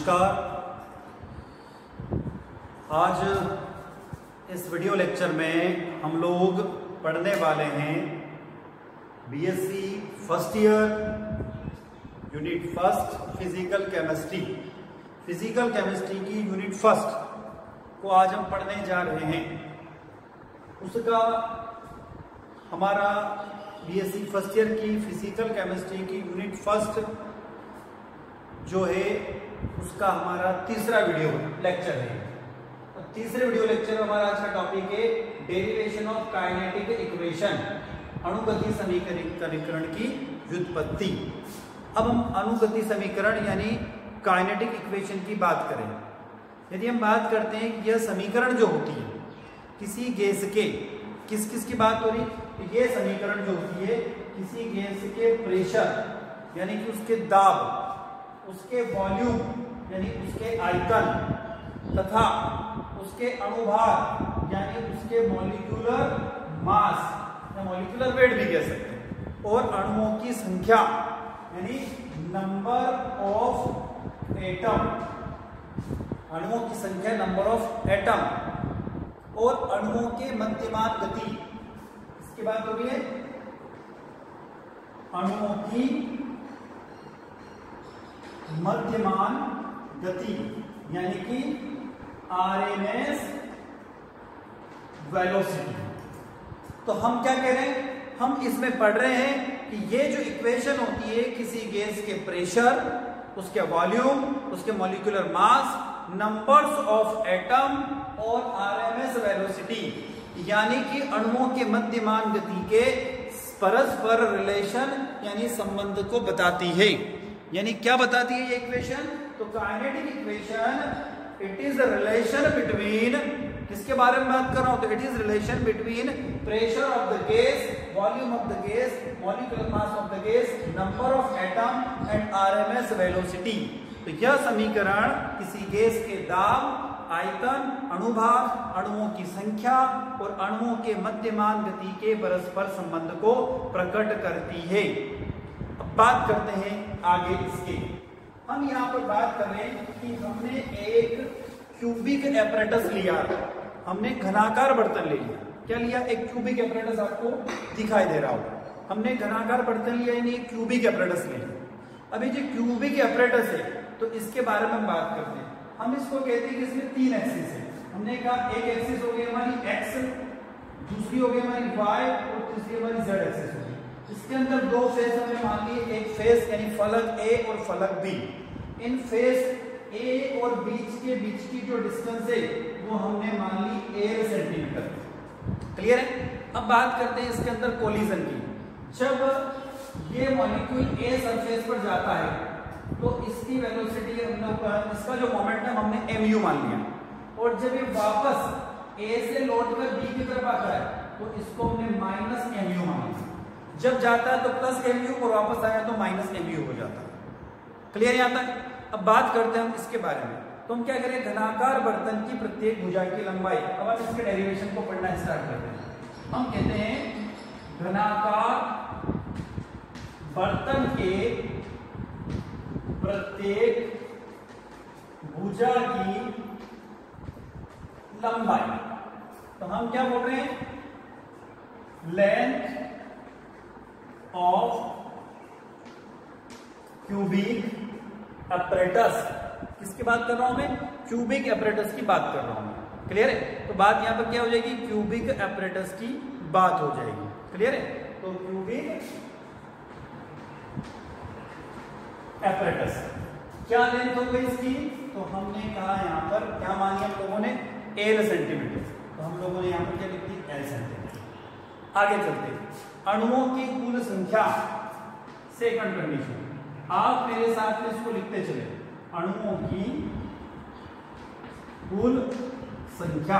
नमस्कार। आज इस वीडियो लेक्चर में हम लोग पढ़ने वाले हैं BSc first year unit first physical chemistry. Physical chemistry की यूनिट फर्स्ट को आज हम पढ़ने जा रहे हैं। उसका हमारा बीएससी फर्स्ट ईयर की फिजिकल केमिस्ट्री की यूनिट फर्स्ट जो है उसका हमारा तीसरा वीडियो लेक्चर है। तो तीसरे वीडियो लेक्चर में हमारा आज का टॉपिक है डेरिवेशन ऑफ काइनेटिक इक्वेशन, अणुगति समीकरण की व्युत्पत्ति। अब हम अणुगति समीकरण यानी काइनेटिक इक्वेशन की बात करें। यदि हम बात करते हैं कि यह समीकरण जो होती है किसी गैस के, किस की बात हो रही, तो ये समीकरण जो होती है किसी गैस के प्रेशर यानी कि उसके दाब, उसके वॉल्यूम यानी उसके आयतन तथा उसके अणुभार यानी उसके मॉलिक्यूलर मास या मॉलिक्यूलर वेट भी कह सकते हैं, और अणुओं की संख्या यानी नंबर ऑफ एटम, अणुओं की संख्या नंबर ऑफ एटम, और अणुओं के मध्यमान गति, इसकी बात हो रही है अणुओं की मध्यमान गति यानी कि आरएमएस वेलोसिटी। तो हम क्या कह रहे हैं, हम इसमें पढ़ रहे हैं कि ये जो इक्वेशन होती है किसी गैस के प्रेशर, उसके वॉल्यूम, उसके molecular mass, numbers of atom और आरएमएस वेलोसिटी यानी कि अणुओं के मध्यमान गति के परस्पर रिलेशन यानी संबंध को बताती है। यानी क्या बताती है ये इक्वेशन, तो kinetic equation it is the relation between, किसके बारे में बात कर रहा हूं, तो it is relation between pressure of the gas, volume of the gas, molecular mass of the gas, number of atom and RMS velocity. तो यह समीकरण किसी गैस के दाब, आयतन, अणुभार, अणुओं की संख्या और अणुओं के मध्यमान गति के परस्पर संबंध को प्रकट करती है। अब बात करते हैं आगे इसके। हम यहाँ पर बात कर रहे हैं कि हमने एक क्यूबिक एपरेटस लिया, हमने घनाकार बर्तन ले लिया। क्या लिया, एक क्यूबिक एपरेटस आपको दिखाई दे रहा होगा। हमने घनाकार बर्तन लिया यानी एक क्यूबिक एपरेटस ले लिया। अभी जो क्यूबिक एपरेटस है तो इसके बारे में हम बात करते हैं। हम इसको कहते हैं कि इसमें तीन एक्सिस है। हमने कहा एक एक्सिस हो गई हमारी एक्स, दूसरी हो गई हमारी वाई और तीसरी हमारी जेड एक्सिस हो गई। इसके अंदर दो फेस हमने मान लिए, एक फेस यानी फलक ए और फलक बी। इन फेस ए और बीच की जो डिस्टेंस है वो हमने मान ली 1 सेंटीमीटर। क्लियर है। अब बात करते हैं इसके अंदर कोलिजन की। जब ये मॉलिक्यूल ए सरफेस पर जाता है तो इसकी वेलोसिटी इसका जो मोमेंटम हमने mu मान लिया, और जब ये वापस ए से लौट कर बी की तरफ आता है तो इसको हमने -mu मान लिया। जब जाता है तो +mu और वापस आया तो -mu हो जाता है। क्लियर यहाँ तक। अब बात करते हैं हम इसके बारे में। तो हम क्या करें, घनाकार बर्तन की प्रत्येक भुजा की लंबाई। अब हम इसके डेरिवेशन को पढ़ना स्टार्ट करते हैं। हम कहते हैं घनाकार बर्तन के प्रत्येक भुजा की लंबाई, तो हम क्या बोल रहे हैं, लेंथ ऑफ क्यूबिक एपरेटस। किसकी बात कर रहा हूं मैं, क्यूबिक एपरेटस की बात कर रहा हूं। क्लियर है। तो बात यहां पर क्या हो जाएगी, क्यूबिक एपरेटस की बात हो जाएगी। क्लियर है। तो क्यूबिक एपरेटस क्या लेंथ हो गई इसकी, तो हमने कहा यहां पर क्या मान लिया हम लोगों ने, L सेंटीमीटर। तो हम लोगों ने यहां पर क्या लिख दी, L सेंटीमीटर। आगे चलते हैं, अणुओं की कुल संख्या। सेकंड कंडीशन, आप मेरे साथ में इसको लिखते चले, अणुओं की कुल संख्या,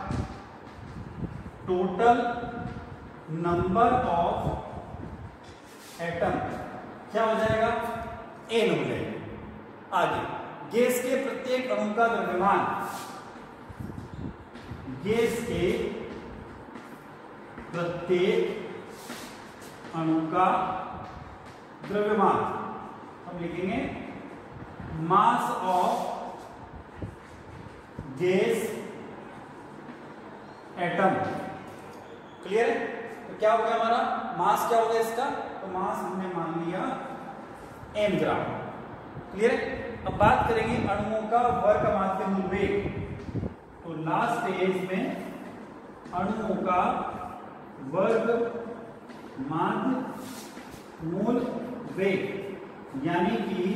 टोटल नंबर ऑफ एटम क्या हो जाएगा, N हो जाएगा। आगे, गैस के प्रत्येक अणु का द्रव्यमान, गैस के प्रत्येक अणु का द्रव्यमान हम लिखेंगे mass of gas atom. Clear है? तो क्या हो गया हमारा मास, क्या हो गया इसका, तो मास हमने मान लिया m ग्राम। क्लियर है? अब बात करेंगे अणुओं का वर्ग माध्य मूल वेग। तो लास्ट स्टेज में अणुओं का वर्ग माध्य मूल वेग यानी कि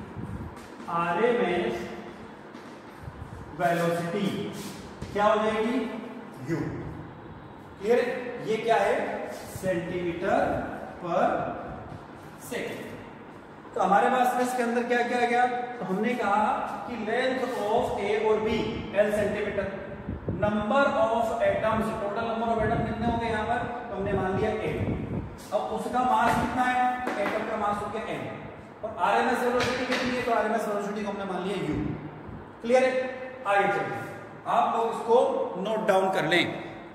आरएमएस वेलोसिटी क्या हो जाएगी, u। क्लियर है? ये क्या है, सेंटीमीटर पर सेकेंड। तो हमारे पास में इसके अंदर क्या क्या गया, तो हमने कहा कि लेंथ ऑफ ए और B L centimetre, number of atoms, total number of atom कितने हो गए यहाँ पर, तो हमने मान लिया m। अब उसका मास कितना है, तो एटम का मास हो गया m। और आरएमएस वेलोसिटी कितनी है, तो आरएमएस वेलोसिटी को हमने मान लिया u। क्लियर है? आगे चलते आप लोग इसको नोट डाउन कर लें।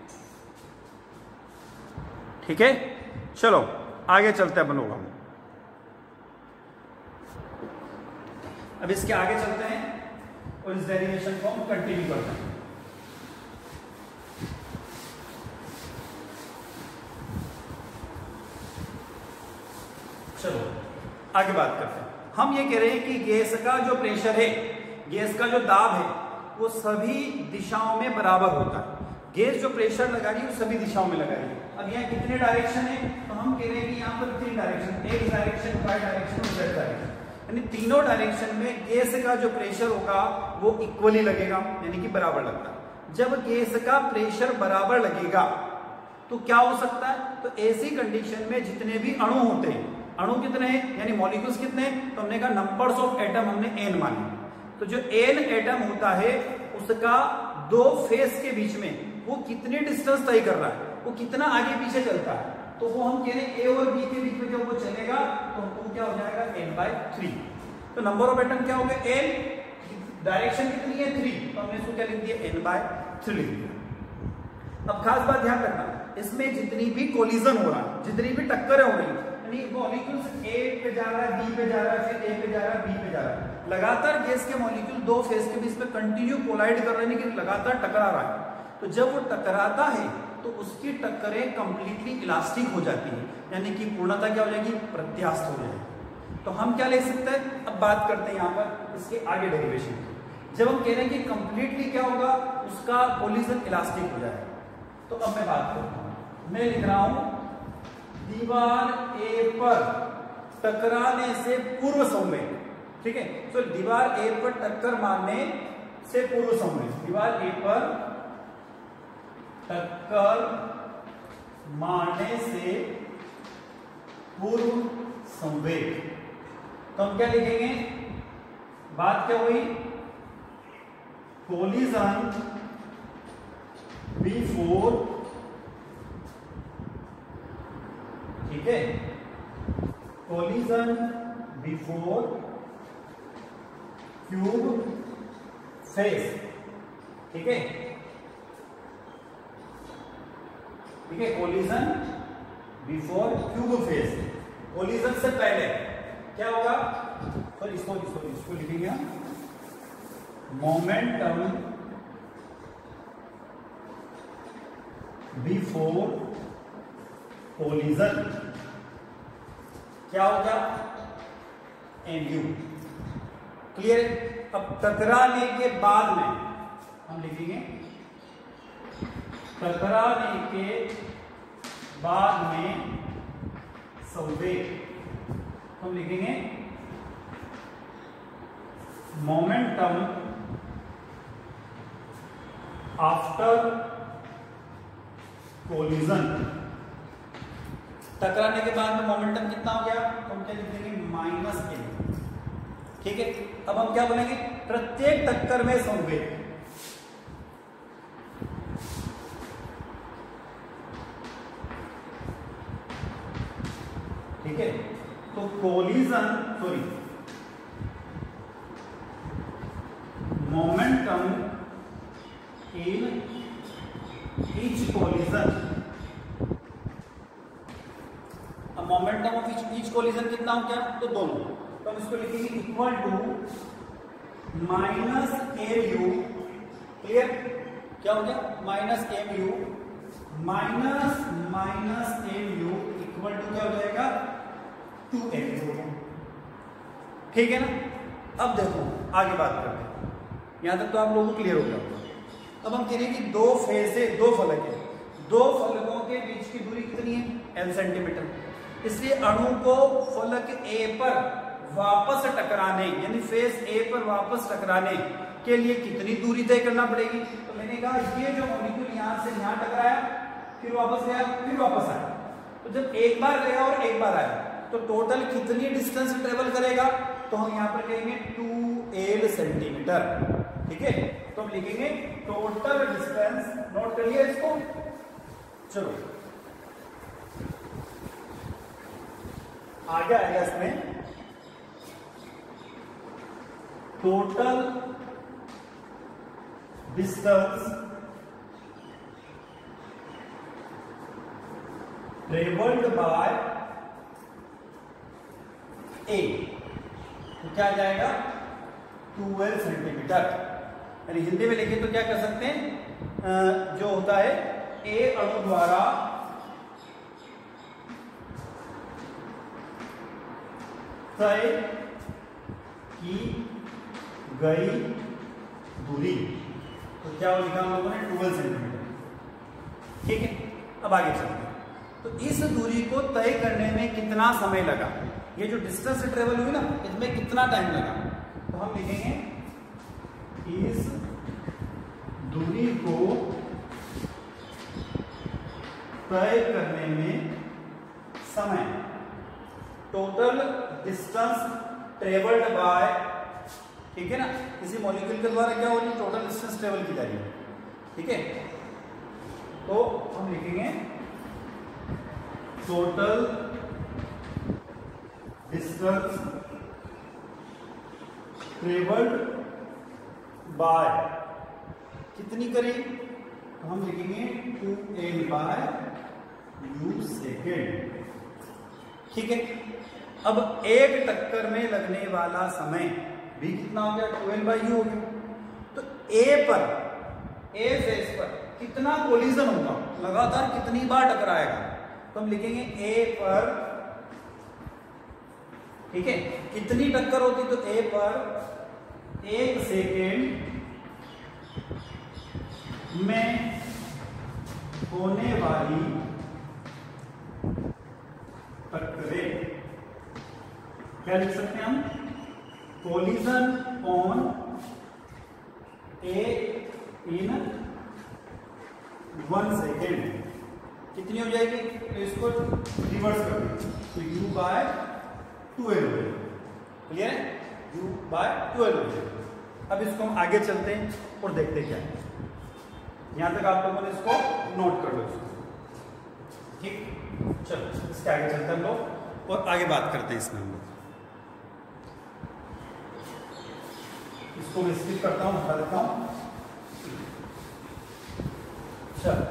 ठीक है, चलो आगे चलते हैं अपन लोग। हम अब इसके आगे चलते हैं और इस डेरिवेशन को हम कंटिन्यू करते हैं। चलो आगे बात करते हैं। हम ये कह रहे हैं कि गैस का जो प्रेशर है, गैस का जो दाब है, वो सभी दिशाओं में बराबर होता है। गैस जो प्रेशर लगा रही है वो सभी दिशाओं में लगा रही है। अब यहाँ कितने डायरेक्शन है, तो हम कह रहे हैं कि यहाँ पर 3 direction, X direction, Y direction और जेड डायरेक्शन, यानी तीनों डायरेक्शन में गैस का जो प्रेशर होगा वो इक्वली लगेगा, यानी कि बराबर लगता है। जब गैस का प्रेशर बराबर लगेगा तो क्या हो सकता है, तो ऐसी कंडीशन में जितने भी अणु होते हैं, अणु कितने हैं यानी मॉलिक्यूल्स कितने हैं, तो हमने कहा नंबर्स ऑफ एटम हमने n माने। तो जो n एटम होता है उसका दो फेस के बीच में वो कितने डिस्टेंस तय कर रहा है, वो कितना आगे पीछे चलता है, तो वो हम कह रहे हैं ए और बी के बीच में जब वो चलेगा तो हमको क्या हो जाएगा n/3। तो नंबर ऑफ एटम क्या हो गया n, डायरेक्शन कितनी है 3, तो हमने इसको क्या लिख दिया n/3 लिख दिया। अब खास बात ध्यान रखना, इसमें जितनी भी कोलिजन हो रहा है, जितनी भी टक्करें हो रही है, यानी मॉलिक्यूल्स A पे जा रहा है, B पे जा रहा है, फिर A पे जा रहा है, B पे जा रहा है, लगातार गैस के मॉलिक्यूल दो फेस के बीच में कंटिन्यू कोलाइड कर रहे हैं, लेकिन लगातार टकरा रहा है। तो जब वो टकराता है तो उसकी टक्करें कंप्लीटली इलास्टिक हो जाती है, यानी कि पूर्णता क्या हो जाएगी, प्रत्यास्थ हो जाएगी। तो हम क्या ले सकते हैं, अब बात करते हैं यहाँ पर इसके आगे डेरिवेशन की। जब हम कह रहे हैं कि कंप्लीटली क्या होगा, उसका कोलिजन इलास्टिक हो जाएगा, तो अब मैं बात करता हूं, मैं लिख रहा हूं दीवार A पर टकराने से पूर्व संवेग। ठीक है, तो दीवार A पर टक्कर मारने से पूर्व संवेग, दीवार A पर टक्कर मारने से पूर्व संवेग, तो हम क्या लिखेंगे, बात क्या हुई, कोलिजन बिफोर, ठीक है, कोलिजन बिफोर क्यूब फेस। ठीक है, ठीक है, collision before cube face, collision से पहले क्या होगा, सॉरी इसको लिखेंगे हम, मोमेंटम बिफोर कोलिजन क्या होगा, mu। क्लियर है? अब टकराने के बाद में हम लिखेंगे, टकराने के बाद में संवेग, हम लिखेंगे मोमेंटम आफ्टर कोलिजन। टकराने के बाद में मोमेंटम कितना हो गया, तो हम क्या लिख देंगे, -m। ठीक है, अब हम क्या बोलेंगे, प्रत्येक टक्कर में संवेग। ठीक है, तो collision, sorry, momentum in each collision, अब मोमेंटम ऑफ ईच कोलिजन कितना हो गया, तो दोनों, तो हम इसको लिखेंगे इक्वल टू -mu क्लियर? क्या हो गया? Minus m u equal to क्या हो जाएगा? 2x हो गया। ठीक है ना? अब देखो आगे बात करते हैं, यहां तक तो आप लोगों को क्लियर हो गया। अब हम कह रहे हैं कि दो फेज है, दो फलक है, दो फलकों के बीच की दूरी कितनी है? L centimetre. इसलिए अणु को फलक A पर वापस टकराने, यानी फेज A पर वापस टकराने के लिए कितनी दूरी तय करना पड़ेगी? तो मैंने कहा ये जो मॉलिक्यूल यहां से यहां टकराया, फिर वापस गया, फिर वापस आया, तो जब एक बार गया और एक बार आया तो टोटल कितनी डिस्टेंस ट्रेवल करेगा? तो हम यहां पर कहेंगे 2L सेंटीमीटर। ठीक है, तो हम लिखेंगे टोटल डिस्टेंस, नोट कर लिया इसको। चलो आगे आएगा इसमें total distance travelled by A, तो क्या आ जाएगा? 12 सेंटीमीटर। यानी हिंदी में लिखे तो क्या कर सकते हैं, जो होता है ए अणु द्वारा तय की गई दूरी, तो क्या लिखा हम लोगों ने? 12 सेंटीमीटर। ठीक है, अब आगे चलते हैं। तो इस दूरी को तय करने में कितना समय लगा? ये जो डिस्टेंस ट्रेवल हुई ना, इसमें कितना टाइम लगा? तो हम लिखेंगे इस दूरी को तय करने में समय, टोटल डिस्टेंस ट्रेवल्ड बाय, ठीक है ना, किसी मॉलिक्यूल के द्वारा क्या हो रही है? टोटल डिस्टेंस ट्रेवल की जा रही है। ठीक है, तो हम लिखेंगे टोटल डिस्टेंस ट्रेवल्ड बाय कितनी करी? तो हम लिखेंगे 2L बाय u सेकेंड। ठीक है, अब एक टक्कर में लगने वाला समय भी कितना हो गया? 2L बाय u हो गया। तो A फेस पर कितना कोलिजन होगा? लगातार कितनी बार टकराएगा? तो हम लिखेंगे A पर, ठीक है, कितनी टक्कर होती? तो A पर 1 सेकेंड में होने वाली टक्करें, क्या लिख सकते हैं हम? Collision on A in 1 second कितनी हो जाएगी? तो इसको रिवर्स कर दें, तो u बाय 12 हो जाएगा। क्लियर है? u बाय 12 हो जाएगा। अब इसको हम आगे चलते हैं और देखते क्या है। यहां तक आप लोगों ने इसको नोट कर लो इसको। ठीक, चलो इसके आगे चलते हैं हम लोग और आगे बात करते हैं इसमें हम लोग। इसको मैं स्किप करता हूं, हटा देता हूं। चलो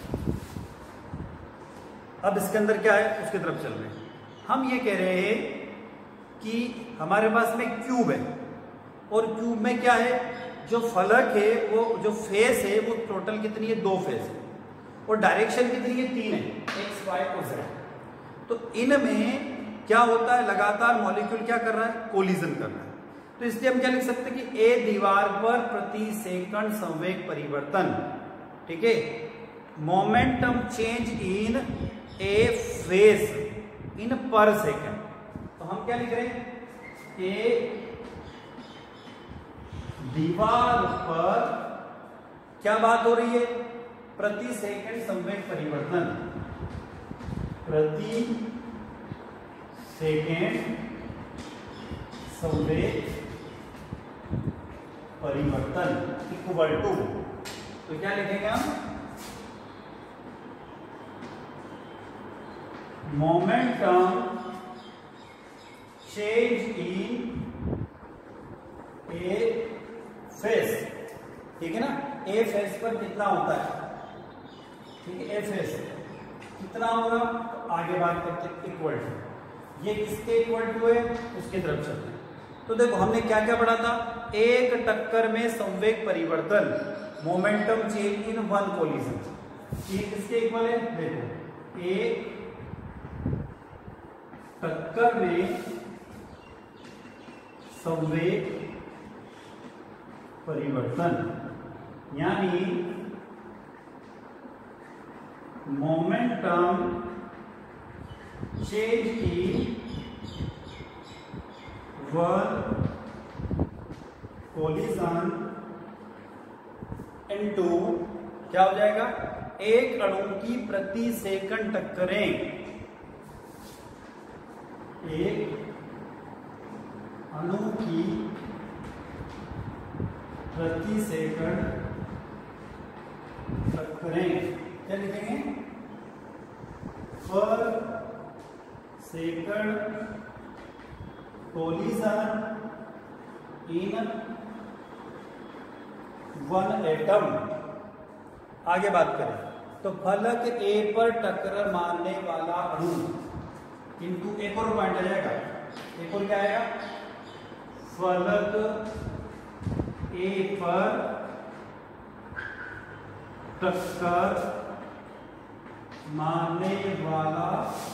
अब इसके अंदर क्या है उसकी तरफ चल रहे हैं। हम ये कह रहे हैं कि हमारे पास में क्यूब है और क्यूब में क्या है? जो फलक है, वो जो फेस है वो टोटल कितनी है? 2 फेस है और डायरेक्शन कितनी है? 3 है, x, y और z। तो इनमें क्या होता है? लगातार मॉलिक्यूल क्या कर रहा है? कोलिजन कर रहा है। तो इसलिए हम क्या लिख सकते हैं कि A दीवार पर प्रति सेकंड संवेग परिवर्तन, ठीक है, momentum change in A face in per second. तो हम क्या लिख रहे हैं? A दीवार पर क्या बात हो रही है? प्रति सेकंड संवेग परिवर्तन, प्रति सेकंड संवेग परिवर्तन इक्वल टू, तो क्या लिखेंगे हम? Momentum change in A face, ठीक है ना? ए फेस पर कितना होता है? ठीक है, ए फेस कितना होगा? तो आगे बात करते हैं इक्वल टू, ये किसके इक्वल टू है? उसकी तरफ चलते हैं। तो देखो हमने क्या क्या पढ़ा था? एक टक्कर में संवेग परिवर्तन momentum change in one collision, ये किसके इक्वल है? देखो, एक टक्कर में संवेग परिवर्तन, यानी momentum change in one collision into क्या हो जाएगा? एक अणु की प्रति सेकंड टक्करें, एक अणु की प्रति सेकंड टक्करें, क्या लिखेंगे? Per second collision in one atom. आगे बात करें तो फलक ए पर टक्कर मारने वाला अणु इनटू एक और पॉइंट आ जाएगा, एक और क्या आएगा? फलक ए पर टक्कर मारने वाला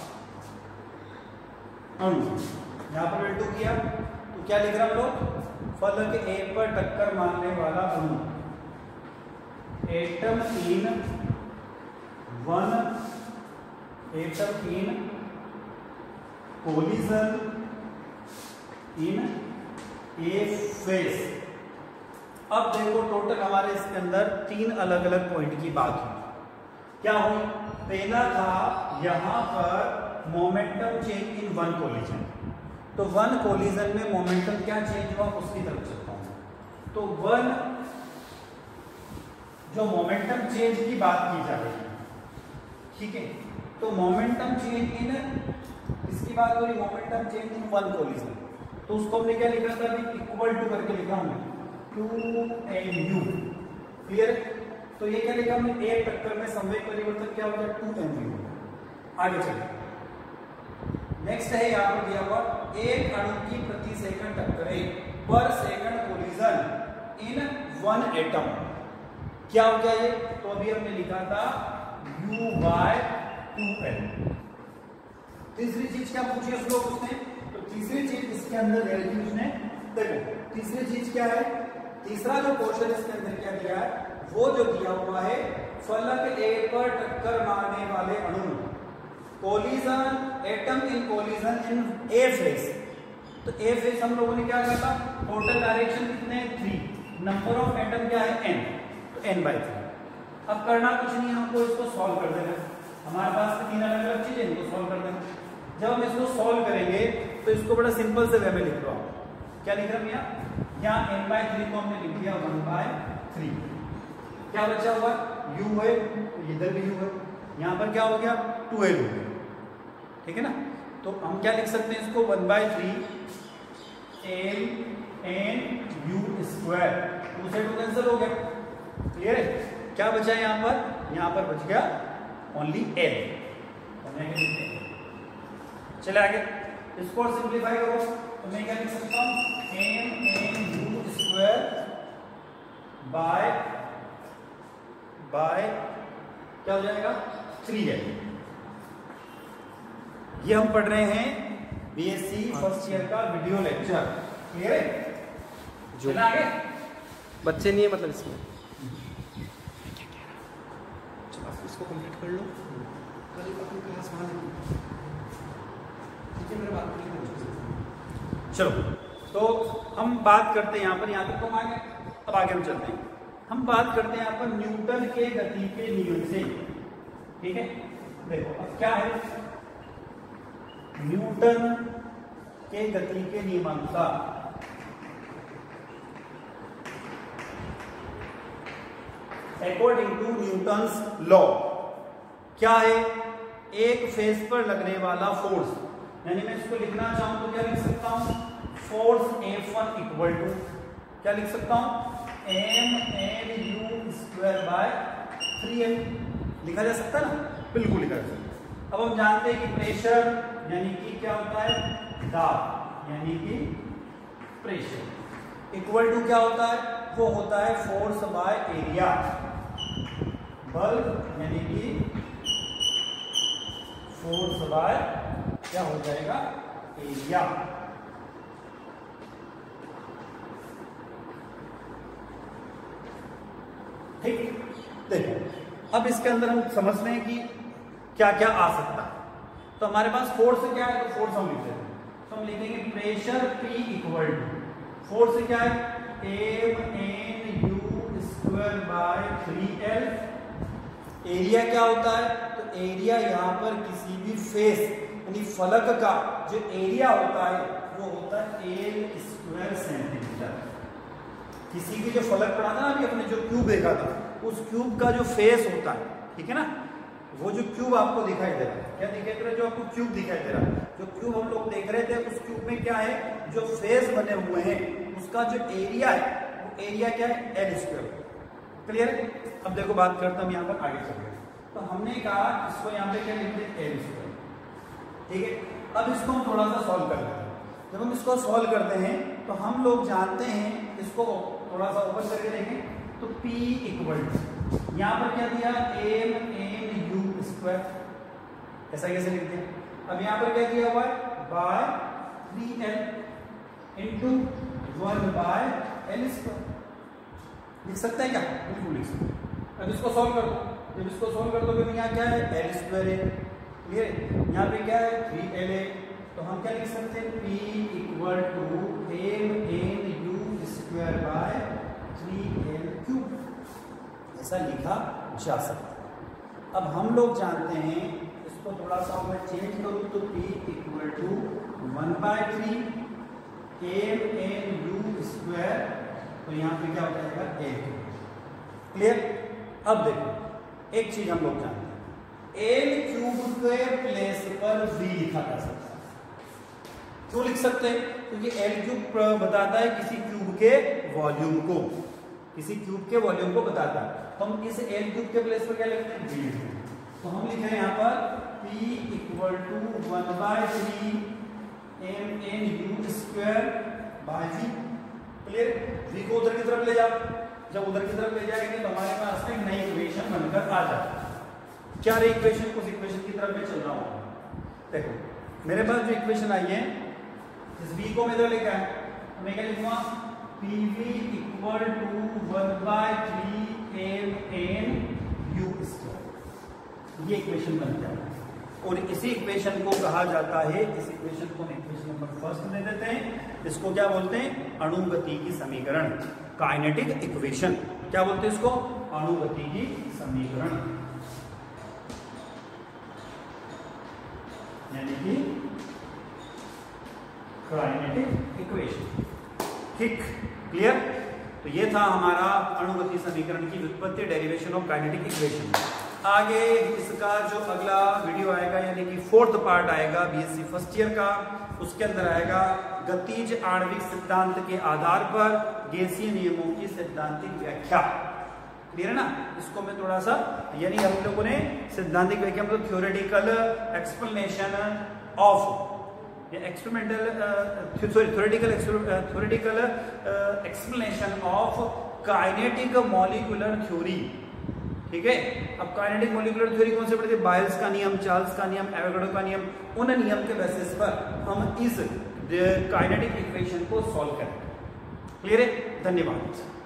अणु, यहां पर इनटू किया तो क्या लिख रहा हम लोग? फलक ए पर टक्कर मारने वाला अणु, atom in one, atom in collision in A face. अब देखो टोटल हमारे इसके अंदर 3 अलग अलग पॉइंट की बात हुई। क्या हुई? पहला था यहां पर momentum change in one collision, तो वन कोलिजन में मोमेंटम क्या चेंज हुआ उसकी तरफ चलता हूं। तो वन जो मोमेंटम चेंज की बात की जा रही है, ठीक है, तो मोमेंटम चेंज इन इसकी बात हो रही, momentum change in one collision, तो उसको हमने क्या लिखा था? इक्वल टू करके लिखा हमने 2mu, क्लियर? तो ये क्या लिखा हमने? एक टक्कर में संवेग परिवर्तन क्या होता है? 2mu। आगे चलिए, नेक्स्ट है यहाँ पर दिया हुआ एक अणु की प्रति सेकंड टक्करें per second collision in one atom, क्या हो गया ये? तो अभी हमने लिखा था U/2L। तीसरी चीज क्या पूछी उस लोग उसने? तो तीसरी चीज इसके अंदर दे रही उसने, देखो तीसरी चीज क्या है? तीसरा जो क्वेश्चन इसके अंदर क्या दिया है, वो जो दिया हुआ है फलक ए पर टक्कर मारने वाले अणु, collision, atom in collision in A face. तो ए फेस हम लोगों ने क्या कहा था? टोटल डायरेक्शन कितने हैं? 3, नंबर ऑफ एटम क्या है? n, तो n/3। अब करना कुछ नहीं, हमको इसको सॉल्व कर देना। हमारे पास 3 अलग अलग चीजें, इनको सॉल्व कर देना। जब हम इसको सॉल्व करेंगे तो इसको बड़ा सिंपल से वे में लिख लो। क्या लिख रहा हूं? यहाँ n/3 को हमने लिख दिया 1/3। क्या बचा हुआ? u है, इधर भी u है, यहाँ पर क्या हो गया? 2l हो गया, ठीक है ना? तो हम क्या लिख सकते हैं इसको? 1/3 l n u²। 2 से 2 कैंसिल हो गया, क्लियर है? क्या बचा यहाँ पर? यहाँ पर बच गया ओनली l। चले आगे, इसको सिंप्लीफाई करो तो मैं क्या लिख सकता हूँ? m u² बाय क्या हो जाएगा? 3l। ये हम पढ़ रहे हैं बीएससी फर्स्ट ईयर का वीडियो लेक्चर, क्लियर है? जो आगे बच्चे नहीं है मतलब इसमें, चलो आप इसको कंप्लीट कर लो, कल अपनी क्लास वहाँ लेंगे, ठीक है? मेरा बात नहीं। चलो तो हम बात करते हैं यहाँ पर, यहाँ तक तो हम आगे, अब आगे हम चलते हैं। हम बात करते हैं यहाँ पर न्यूटन के गति के नियम से, ठीक है? देखो अब क्या है, न्यूटन के गति के नियमानुसार अकॉर्डिंग टू न्यूटन्स लॉ क्या है? एक फेस पर लगने वाला फोर्स, यानी मैं इसको लिखना चाहूं तो क्या लिख सकता हूं? फोर्स F1 इक्वल टू क्या लिख सकता हूं? mnu²/3l। लिखा जा सकता है ना? बिल्कुल लिखा जा सकता है। अब हम जानते हैं कि प्रेशर यानी कि क्या होता है? दाब यानी कि प्रेशर इक्वल टू क्या होता है? वो होता है फोर्स बाय एरिया। बल यानी कि फोर्स बाय क्या हो जाएगा, एरिया। ठीक, देखो अब इसके अंदर हम समझते हैं कि क्या क्या आ सकता है। तो हमारे पास फोर्स क्या है, तो फोर्स हम लिखते हैं, तो हम लिखेंगे pressure P equal to force क्या है, m n u square by 3L। Area क्या होता है, तो एरिया यहाँ पर किसी भी फेस यानी फलक का जो एरिया होता है वो होता है L स्क्वायर सेंटीमीटर। किसी भी जो फलक पढ़ा था ना अभी अपने, जो क्यूब देखा था, उस क्यूब का जो फेस होता है, ठीक है ना, वो जो क्यूब आपको दिखाई दे रहा है, क्या दिखाई दे रहा है, जो आपको क्यूब दिखाई दे रहा है, जो क्यूब हम लोग देख रहे थे, उस क्यूब में क्या है, जो फेस बने हुए हैं उसका जो एरिया है वो एरिया क्या है, एल स्क्वायर। क्लियर। अब देखो बात करता हूं यहाँ पर आगे चल रहे, तो हमने कहा इसको यहाँ पे क्या लिखते हैं, एल स्क्वायर, ठीक है। अब इसको हम थोड़ा सा सॉल्व कर लेते हैं। जब हम इसको सॉल्व करते हैं तो हम लोग जानते हैं, इसको थोड़ा सा ओपन करके देखें तो P इक्वल टू यहाँ पर क्या दिया, m n u स्क्वायर, ऐसा कैसे लिखते हैं। अब यहाँ पर क्या दिया हुआ है, by 3L into 1 by L square. लिख सकते हैं क्या, बिल्कुल लिख सकते हैं। अब इसको सॉल्व कर दो, जब इसको सॉल्व कर दोगे तो यहाँ क्या है, L स्क्वायर है, क्लियर है। यहाँ पे क्या है, 3L है, तो हम क्या लिख सकते हैं, P equal to m n u square by 3L cube, ऐसा लिखा जा सकता है। अब हम लोग जानते हैं, इसको थोड़ा सा मैं चेंज करूं तो P equal to 1/3 m n u square, तो यहाँ पे क्या हो जाएगा, L। क्लियर। अब देखो एक चीज हम लोग जानते हैं, L क्यूब के प्लेस पर V लिखा जा सकता है। क्यों लिख सकते हैं, क्योंकि L क्यूब बताता है किसी क्यूब के वॉल्यूम को, किसी क्यूब के वॉल्यूम को बताता है। तो हम इस L क्यूब के प्लेस पर क्या लिखते हैं, V लिखते हैं। तो हम लिख रहे हैं यहाँ पर P equal to 1/3 m n u square by V। Clear. V को उधर की तरफ ले जाओ, जब उधर की तरफ ले जाएंगे तो हमारे पास एक नई इक्वेशन बनकर आ जाती है। क्या रही इक्वेशन, उस इक्वेशन की तरफ मैं चल रहा हूँ। देखो मेरे पास जो इक्वेशन आई है, इस V को मैं इधर लेकर आया, तो मैं क्या लिखूंगा, PV equal to 1/3 m n u square. ये इक्वेशन बन जाएगा और इसी इक्वेशन को कहा जाता है, इस इक्वेशन को हम इक्वेशन नंबर फर्स्ट दे देते हैं। इसको क्या बोलते हैं, अणुगति की समीकरण, काइनेटिक इक्वेशन। क्या बोलते हैं इसको, अणुगति की समीकरण, यानी कि काइनेटिक इक्वेशन। ठीक, क्लियर। तो ये था हमारा अणुगति समीकरण की व्युत्पत्ति, डेरिवेशन ऑफ काइनेटिक इक्वेशन। आगे इसका जो अगला वीडियो आएगा, यानी कि 4th पार्ट आएगा बीएससी फर्स्ट ईयर का, उसके अंदर आएगा गतिज आणविक सिद्धांत के आधार पर गैसीय नियमों की सैद्धांतिक व्याख्या। क्लियर है ना। इसको मैं थोड़ा सा, यानी हम लोगों ने सैद्धांतिक व्याख्या मतलब theoretical explanation of experimental theoretical explanation of kinetic molecular theory. ठीक है। अब काइनेटिक मॉलिक्यूलर थ्योरी कौन से पढ़ते थे, बायल्स का नियम, चार्ल्स का नियम, एवोगाड्रो का नियम। उन नियम के बेसिस पर हम इस काइनेटिक इक्वेशन को सॉल्व करेंगे। क्लियर है। धन्यवाद।